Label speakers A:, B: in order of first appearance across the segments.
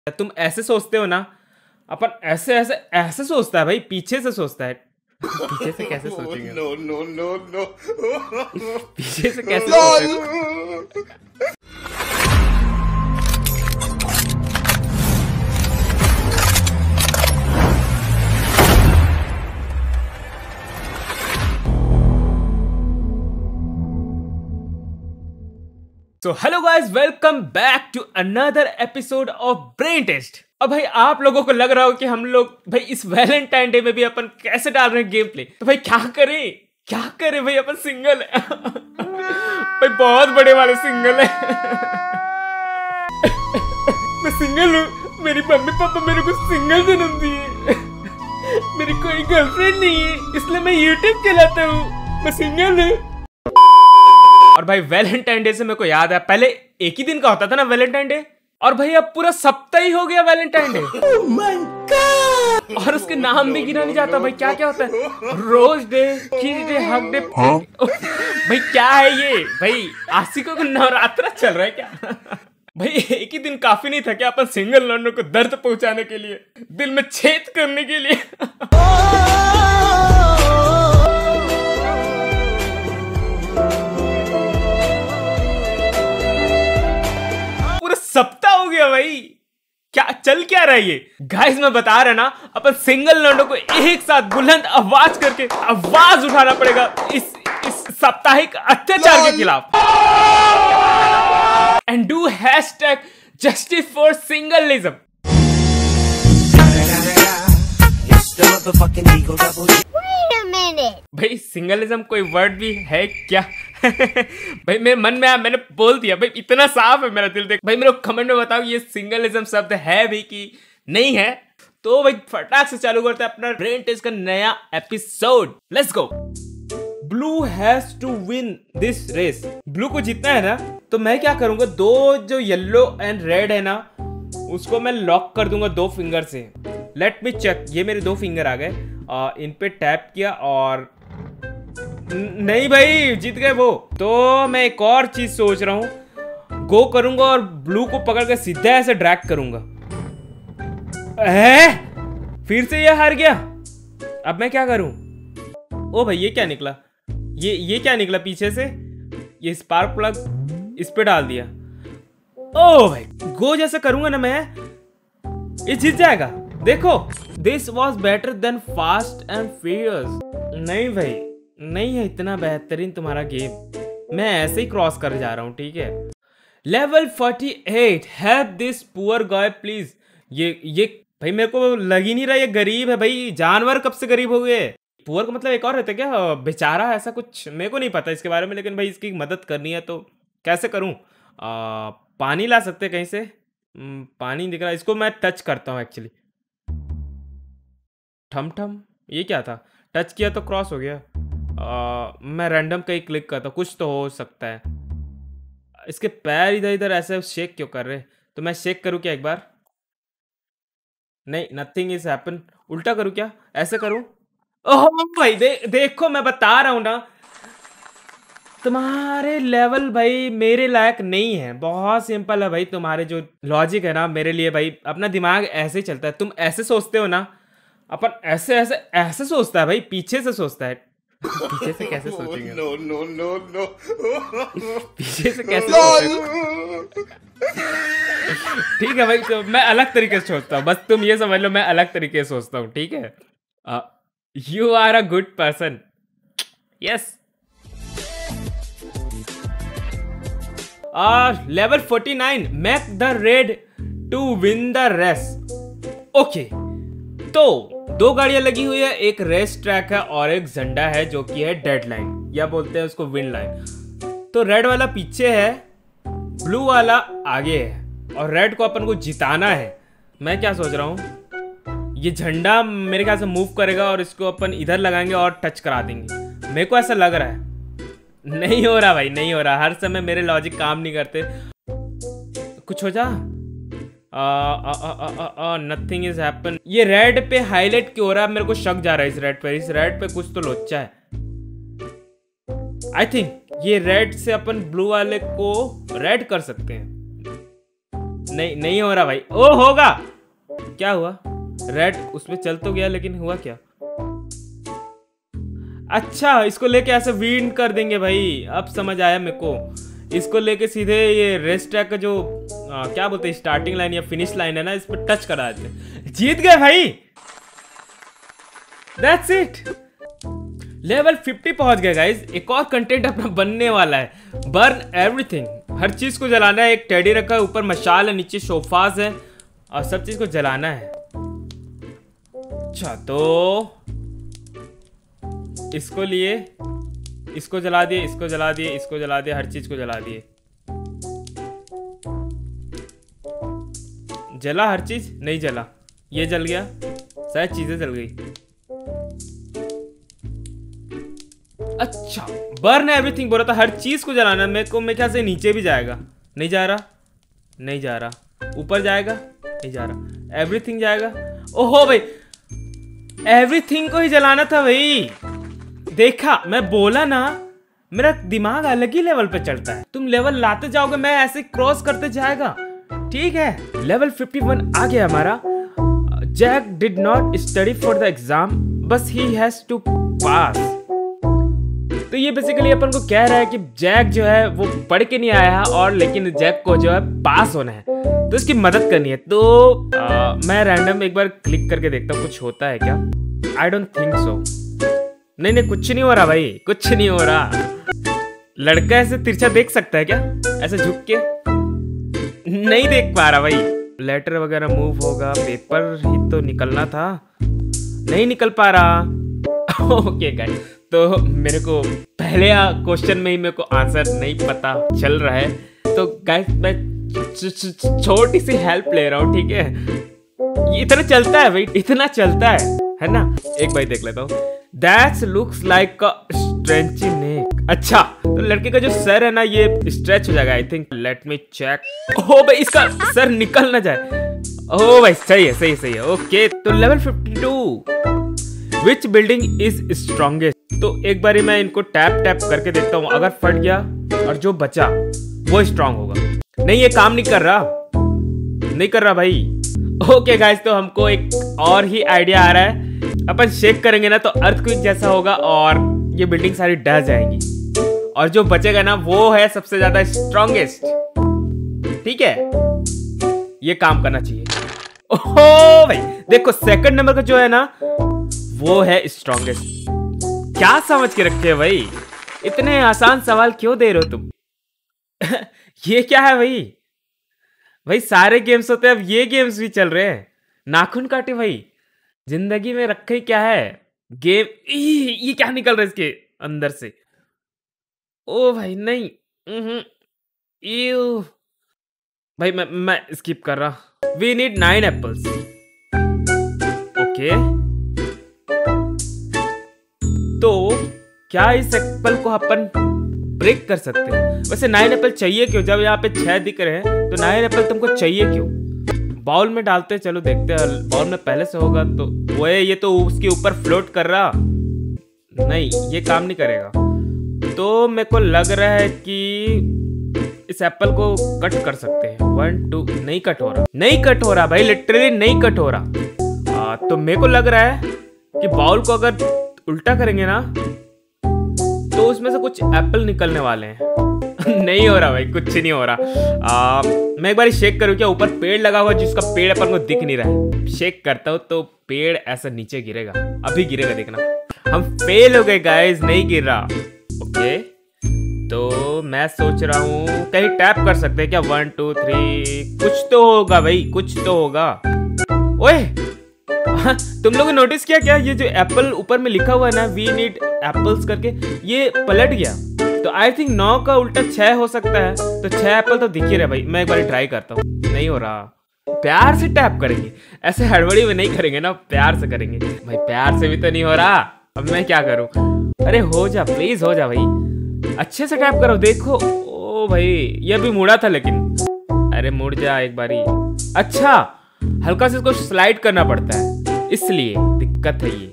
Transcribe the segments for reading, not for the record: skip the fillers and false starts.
A: तुम ऐसे सोचते हो ना, अपन ऐसे ऐसे ऐसे सोचता है भाई, पीछे से सोचता है। पीछे से कैसे सोचेंगे?
B: नो नो नो नो
A: पीछे से कैसे सोचेंगे? So hello guys, welcome back to another episode of Brain Test। अब भाई आप लोगों को लग रहा हो कि हम लोग भाई इस वैलेंटाइन डे में भी अपन कैसे डाल रहे हैं गेम प्ले, तो भाई क्या करें भाई, अपन सिंगल है। भाई बहुत बड़े वाले सिंगल है। मैं सिंगल हूँ, मेरी मम्मी पापा मेरे को सिंगल जन्म दिए। मेरी कोई गर्लफ्रेंड नहीं है, इसलिए मैं यूट्यूब चलाता हूँ। मैं सिंगल हूँ। और भाई वैलेंटाइन डे से मेरे को याद है, पहले एक ही दिन का होता था ना वैलेंटाइन डे, और भाई अब पूरा सप्ताह ही हो गया Valentine day. oh my God! और उसके नाम भी गिना नहीं जाता भाई, क्या क्या होता है? Rose day, kiss day, hug day. भाई क्या है ये? भाई आशिकों को नवरात्रा चल रहा है क्या? भाई एक ही दिन काफी नहीं था क्या अपन सिंगल लड़नों को दर्द पहुंचाने के लिए, दिल में छेद करने के लिए? सप्ताह हो गया भाई, क्या चल क्या रहा है ये? गाइस मैं बता रहा ना, अपन सिंगल लड़कों को एक साथ बुलंद आवाज करके आवाज उठाना पड़ेगा इस साप्ताहिक अत्याचार के खिलाफ। And do hashtag justice for singlism. भाई सिंगलिज्म कोई वर्ड भी है क्या? भाई मेरे मन में आया, मैंने बोल दिया भाई, इतना साफ है मेरा दिल। देख भाई मेरे को कमेंट में बताओ ये सिंगलिज्म शब्द है भी कि नहीं है। तो भाई फटाक से चालू करते हैं अपना ब्रेन टेस्ट का नया एपिसोड। Let's go. Blue has to win this race. Blue को जीतना है ना, तो मैं क्या करूंगा, दो जो येलो एंड रेड है ना, उसको मैं लॉक कर दूंगा 2 फिंगर से। Let me check. ये मेरे 2 फिंगर आ गए, इन पे टैप किया और नहीं भाई जीत गए वो। तो मैं एक और चीज सोच रहा हूं, गो करूंगा और ब्लू को पकड़ के सीधा ऐसे ड्रैग करूंगा। फिर से ये हार गया। अब मैं क्या करूं? ओ भाई ये क्या निकला? ये क्या निकला पीछे से? ये स्पार्क प्लग इस पे डाल दिया। ओ भाई गो जैसे करूंगा ना मैं, ये जीत जाएगा। देखो, this was better than Fast and Furious. नहीं भाई नहीं है इतना बेहतरीन तुम्हारा गेम, मैं ऐसे ही क्रॉस कर जा रहा हूँ, ठीक है। Level 48, help this poor guy please. ये भाई मेरे को लग ही नहीं रहा ये गरीब है भाई। जानवर कब से गरीब हो गए? पुअर का मतलब एक और रहता है क्या, बेचारा, ऐसा कुछ मेरे को नहीं पता इसके बारे में, लेकिन भाई इसकी मदद करनी है तो कैसे करूँ? पानी ला सकते कहीं से? पानी दिख रहा है, इसको मैं टच करता हूँ एक्चुअली। ठम ठम, ये क्या था? टच किया तो क्रॉस हो गया। मैं रैंडम कहीं क्लिक करता हूँ, कुछ तो हो सकता है। इसके पैर इधर इधर ऐसे शेक क्यों कर रहे? तो मैं शेक करूँ क्या एक बार? नहीं, नथिंग इज हैपन। उल्टा करूँ क्या? ऐसे करूँ? ओह भाई देखो मैं बता रहा हूँ ना, तुम्हारे लेवल भाई मेरे लायक नहीं है। बहुत सिंपल है भाई, तुम्हारे जो लॉजिक है ना मेरे लिए भाई, अपना दिमाग ऐसे ही चलता है। तुम ऐसे सोचते हो ना, अपन ऐसे ऐसे ऐसे सोचता है भाई, पीछे से सोचता है। पीछे से कैसे सोचेंगे?
B: नो नो नो नो
A: पीछे से कैसे सोचेंगे? ठीक है भाई, तो मैं अलग तरीके से सोचता हूँ, बस तुम ये समझ लो मैं अलग तरीके से सोचता हूँ, ठीक है। You are a good person. Yes. Level 49, make the red to win the race. Okay, तो 2 गाड़ियां लगी हुई है, एक रेस ट्रैक है और एक झंडा है जो कि है डेडलाइन, या बोलते हैं उसको विन लाइन। तो रेड वाला पीछे है, ब्लू वाला आगे है, और रेड को अपन को जिताना है। मैं क्या सोच रहा हूँ, ये झंडा मेरे ख्याल से मूव करेगा और इसको अपन इधर लगाएंगे और टच करा देंगे। मेरे को ऐसा लग रहा है। नहीं हो रहा भाई, नहीं हो रहा। हर समय मेरे लॉजिक काम नहीं करते। कुछ हो जा। Nothing is happen. ये रेड पे हाईलाइट क्यों हो रहा है? मेरे को शक जा रहा है इस रेड पे। इस रेड पे कुछ तो लोचा है। आई थिंक ये रेड से अपन ब्लू वाले को रेड कर सकते हैं। नहीं नहीं हो रहा भाई। ओ होगा। क्या हुआ? रेड उसमें चल तो गया लेकिन हुआ क्या? अच्छा इसको लेके ऐसे वीन कर देंगे भाई, अब समझ आया मेरे को। इसको लेके सीधे ये रेस ट्रैक का जो क्या बोलते हैं स्टार्टिंग लाइन या फिनिश लाइन है ना, इस पर टच करा देते। जीत गए भाई, दैट्स इट। लेवल 50 पहुंच गए गाइस। एक और कंटेंट अपना बनने वाला है, बर्न एवरीथिंग। हर चीज को जलाना है। एक टेडी रखा है, ऊपर मशाल है, नीचे सोफाज है और सब चीज को जलाना है। अच्छा तो इसको लिए, इसको जला दिए, इसको जला दिए, इसको जला दिए, हर चीज को जला दिए। जला हर चीज? नहीं जला। ये जल गया, शायद चीजें जल गई। अच्छा बर्न एवरीथिंग बोल रहा था, हर चीज को जलाना। मेरे को मेरे ख्याल से नीचे भी जाएगा। नहीं जा रहा, नहीं जा रहा। ऊपर जाएगा, नहीं जा रहा। एवरीथिंग जाएगा। ओहो भाई, एवरीथिंग को ही जलाना था भाई। देखा, मैं बोला ना, मेरा दिमाग अलग ही लेवल पे चलता है। तुम लेवल लाते जाओगे, मैं ऐसे क्रॉस करते जाएगा। ठीक है, लेवल 51 आ गया हमारा। Jack did not study for the exam, बस ही हैज टू पास। तो ये बेसिकली अपन को कह रहा है कि जैक जो है वो पढ़ के नहीं आया और लेकिन जैक को जो है पास होना है, तो इसकी मदद करनी है। तो मैं रैंडम एक बार क्लिक करके देखता हूँ कुछ होता है क्या। I don't think so. नहीं नहीं कुछ नहीं हो रहा भाई, कुछ नहीं हो रहा। लड़का ऐसे तिरछा देख सकता है क्या, ऐसे झुक के? नहीं देख पा रहा भाई। लेटर वगैरह मूव होगा, पेपर ही तो निकलना था, नहीं निकल पा रहा। ओके गाइस, तो मेरे को पहले क्वेश्चन में ही मेरे को आंसर नहीं पता चल रहा है। तो गाइस मैं छोटी सी हेल्प ले रहा हूँ, ठीक है? इतना चलता है भाई, इतना चलता है ना? एक बार देख लेता हूँ। That looks like a stretchy neck। अच्छा तो लड़के का जो सर है ना ये स्ट्रेच हो जाएगा। I think, let me check. ओ भाई इसका सर निकल ना जाए। ओ भाई सही है, सही सही है। ओके तो level 52, which building is strongest? तो एक बारी मैं इनको टैप टैप करके देखता हूँ, अगर फट गया और जो बचा वो स्ट्रांग होगा। नहीं ये काम नहीं कर रहा, नहीं कर रहा भाई। ओके गाइस, तो हमको एक और ही आइडिया आ रहा है। अपन शेक करेंगे ना तो अर्थक्वेक जैसा होगा और ये बिल्डिंग सारी ढह जाएंगी और जो बचेगा ना वो है सबसे ज्यादा स्ट्रॉन्गेस्ट। ठीक है, ये काम करना चाहिए। ओहो भाई देखो, सेकंड नंबर का जो है ना वो है स्ट्रॉन्गेस्ट। क्या समझ के रखे भाई, इतने आसान सवाल क्यों दे रहे हो तुम? ये क्या है भाई? भाई सारे गेम्स होते हैं, अब ये गेम्स भी चल रहे हैं। नाखून काटे भाई, जिंदगी में रखे क्या है गेम। ये क्या निकल रहा है इसके अंदर से? ओ भाई नहीं, भाई मैं स्किप कर रहा। We need 9 apples. ओके तो क्या इस एप्पल को अपन ब्रेक कर सकते हैं? वैसे 9 एप्पल चाहिए क्यों? जब यहाँ पे 6 दिख रहे हैं तो 9 एप्पल तुमको चाहिए क्यों? बाउल में डालते हैं, चलो देखते हैं। बाउल में पहले से होगा तो वो है, ये तो उसके ऊपर फ्लोट कर रहा। नहीं ये काम नहीं करेगा। तो मेरे को लग रहा है कि इस एप्पल को कट कर सकते हैं। 1 2 नहीं कट हो रहा, नहीं कट हो रहा भाई, लिटरली नहीं कट हो रहा। तो मेरे को लग रहा है कि बाउल को अगर उल्टा करेंगे ना तो उसमें से कुछ एप्पल निकलने वाले हैं। नहीं हो रहा भाई, कुछ नहीं हो रहा। मैं एक बार शेक करूँ क्या? ऊपर पेड़ लगा हुआ जिसका पेड़ अपन को दिख नहीं रहा है। शेक करता हूँ तो पेड़ ऐसा नीचे गिरेगा, अभी गिरेगा देखना। हम फेल हो गए गाइस, नहीं गिर रहा। ओके तो मैं सोच रहा हूँ कहीं टैप कर सकते हैं क्या? 1 2 3 कुछ तो होगा भाई, कुछ तो होगा। ओए तुम लोगों ने नोटिस किया क्या? ये जो एप्पल ऊपर में लिखा हुआ है ना, वी नीड एप्पल्स करके, ये पलट गया। तो आई थिंक 9 का उल्टा 6 हो सकता है। तो 6 एप्पल तो दिख ही रहे भाई। मैं एक बार ट्राई करता हूँ। नहीं हो रहा। प्यार से टैप करेंगे, ऐसे हड़बड़ी में नहीं करेंगे ना, प्यार से करेंगे भाई। प्यार से भी तो नहीं हो रहा, अब मैं क्या करूँ? अरे हो जा प्लीज, हो जा भाई, अच्छे से टैप करो। देखो ओ भाई ये भी मुड़ा था लेकिन। अरे मुड़ जा एक बारी। अच्छा हल्का से इसको स्लाइड करना पड़ता है, इसलिए दिक्कत है ये।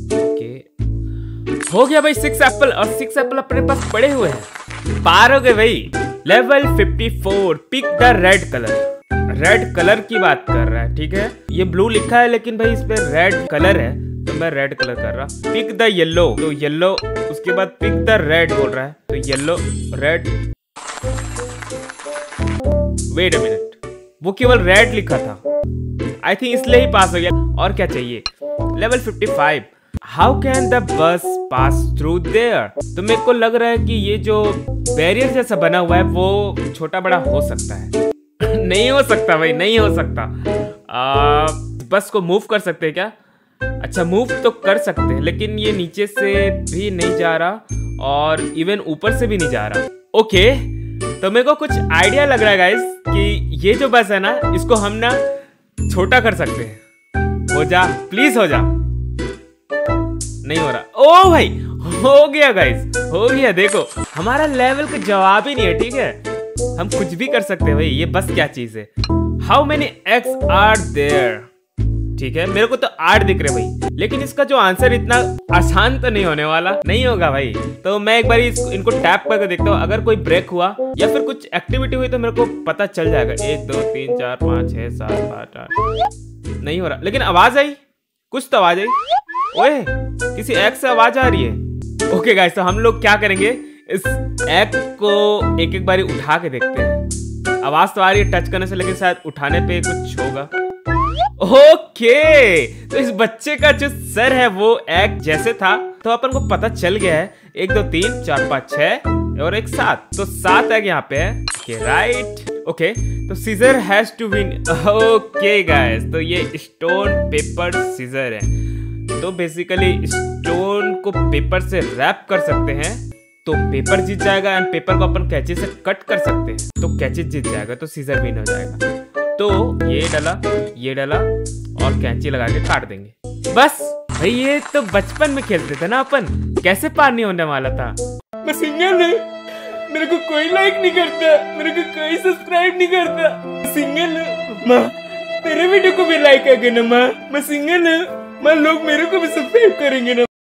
A: ओके हो गया भाई 6 एप्पल, और 6 एप्पल अपने पास पड़े हुए हैं। पार हो गए भाई। Level 54, pick the red colour. Red colour की बात कर रहा है, ठीक है। ये ब्लू लिखा है लेकिन भाई इस पे रेड कलर है, तो मैं रेड कलर कर रहा। पिक द येलो, तो येलो, उसके बाद पिक द रेड बोल रहा है, तो yellow red. Wait a minute, वो केवल रेड लिखा था, आई थिंक इसलिए ही पास हो गया। और क्या चाहिए? Level 55। How can the bus pass through their? तो मेरे को लग रहा है कि ये जो बैरियर जैसा बना हुआ है वो छोटा बड़ा हो सकता है। नहीं हो सकता भाई, नहीं हो सकता। बस को मूव कर सकते हैं क्या? अच्छा, मूव तो कर सकते हैं, लेकिन ये नीचे से भी नहीं जा रहा और इवन ऊपर से भी नहीं जा रहा। ओके, तो मेरे को कुछ आइडिया लग रहा है गाइस कि ये जो बस है ना, इसको हम ना छोटा कर सकते हैं। हो जा, प्लीज हो जा। नहीं हो रहा। ओ भाई, हो गया गाइस, हो गया। देखो, हमारा लेवल का जवाब ही नहीं है, ठीक है। हम कुछ भी कर सकते हैं भाई, ये बस क्या चीज है। How many X are there? ठीक है, मेरे को तो 8 दिख रहे भाई, लेकिन इसका जो आंसर इतना आसान तो नहीं होने वाला, नहीं होगा भाई। तो मैं एक बार इनको टैप करके देखता हूँ, अगर कोई ब्रेक हुआ या फिर कुछ एक्टिविटी हुई तो मेरे को पता चल जाएगा। 1 2 3 4 5 6 7 8 8। नहीं हो रहा, लेकिन आवाज आई, कुछ तो आवाज आई। ओए, किसी एग से आवाज आ रही है। ओके गाइस, तो हम लोग क्या करेंगे, इस एग को एक एक बारी उठा के देखते हैं। आवाज तो आ रही है टच करने से, लेकिन शायद उठाने पे कुछ होगा। ओके, तो इस बच्चे का जो सर है वो एग जैसे था, तो अपन को पता चल गया है। 1 2 3 4 5 6 और एक 7, तो 7 एग यहाँ पे है। Okay, right. ओके, तो scissor has to win. Okay guys, तो ये स्टोन पेपर सीजर है। तो बेसिकली स्टोन को पेपर से रैप कर सकते हैं, तो पेपर जीत जाएगा। एंड पेपर को अपन कैंची से कट कर सकते हैं, तो कैंची जीत जाएगा, तो सीजर विन हो जाएगा। तो ये डाला और कैंची लगा के काट देंगे। बस भाई, ये तो बचपन में खेलते थे ना अपन, कैसे पार नहीं होने वाला था। मैं सिंगल है, मेरे को कोई लाइक नहीं करता, मेरे को कोई सब्सक्राइब नहीं करता। सिंगल है माँ, मेरे वीडियो को भी लाइक करेंगे ना माँ। मैं सिंगल है माँ, लोग मेरे को भी सब्सक्राइब करेंगे ना।